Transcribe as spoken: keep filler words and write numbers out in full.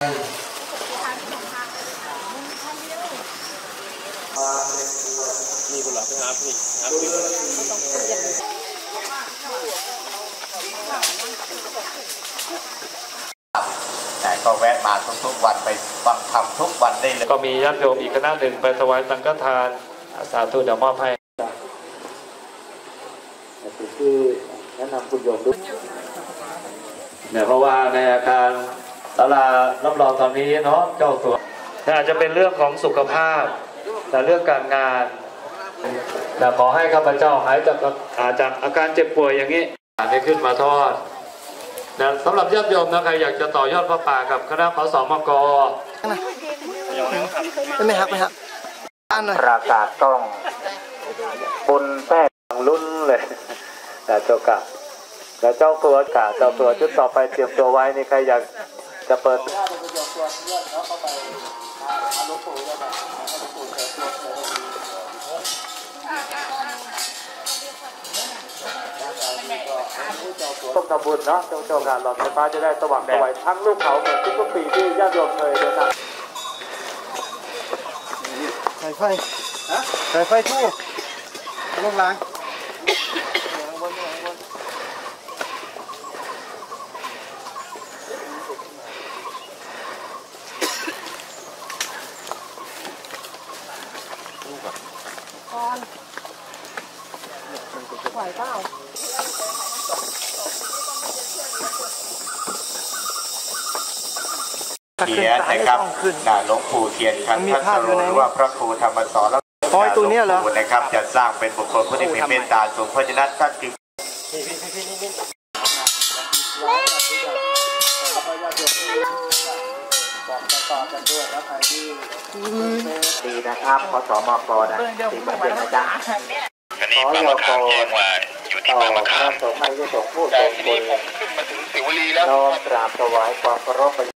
มีคนหลับไปหาพี่หาพี่แต่ก็แวะมาทุกๆวันไปฟังธรรมทุกวันได้เลยก็มีญาติโยมอีกคณะหนึ่งไปถวายสังฆทานสาธุเดี๋ยวมอบให้คือแนะนำคุณโยมด้วยเนี่ยเพราะว่าในอาการศาลารับรองตอนนี้เนาะเจ้าตัวอาจจะเป็นเรื่องของสุขภาพแต่เรื่องการงานแต่ขอให้ข้าพเจ้าหายจากจากอาการเจ็บป่วยอย่างนี้ได้ขึ้นมาทอดนะสำหรับญาติโยมนะใครอยากจะต่อยอดพระป่ากับคณะขสมกไม่หักไม่หักประกาศต้องบนแป้งลุ้นเลยแต่เจ้ากะแต่เจ้าตัวกะเจ้าตัวชุดต่อไปเตรียมตัวไว้นี่ใครอยากจะเปิดต้องทำบุญเนาะเจ้าเจ้าการหลอดไฟฟ้าจะได้สว่างสวัยทั้งลูกเขาเหมือนทุกปีที่ญาติโยมเคยเดินทางใส่ไฟใส่ไฟทู่ลงล้างก่อนไหวเปล่าเทียนนะครับหลวงปู่เทียนคันทัศโรหรือว่าพระครูธรรมสอนแล้วหลวงปู่นะครับจะสร้างเป็นบุคคลผู้ที่มีเมตตาสูงเพราะฉะนั้นท่านจึงดีนะครับขอสมกนะสิ่งมันเป็นนะจ๊ะขอยกต่อพระสงฆ์ให้ได้ส่งผู้ทรงคุณน้อมกราบถวายความเคารพ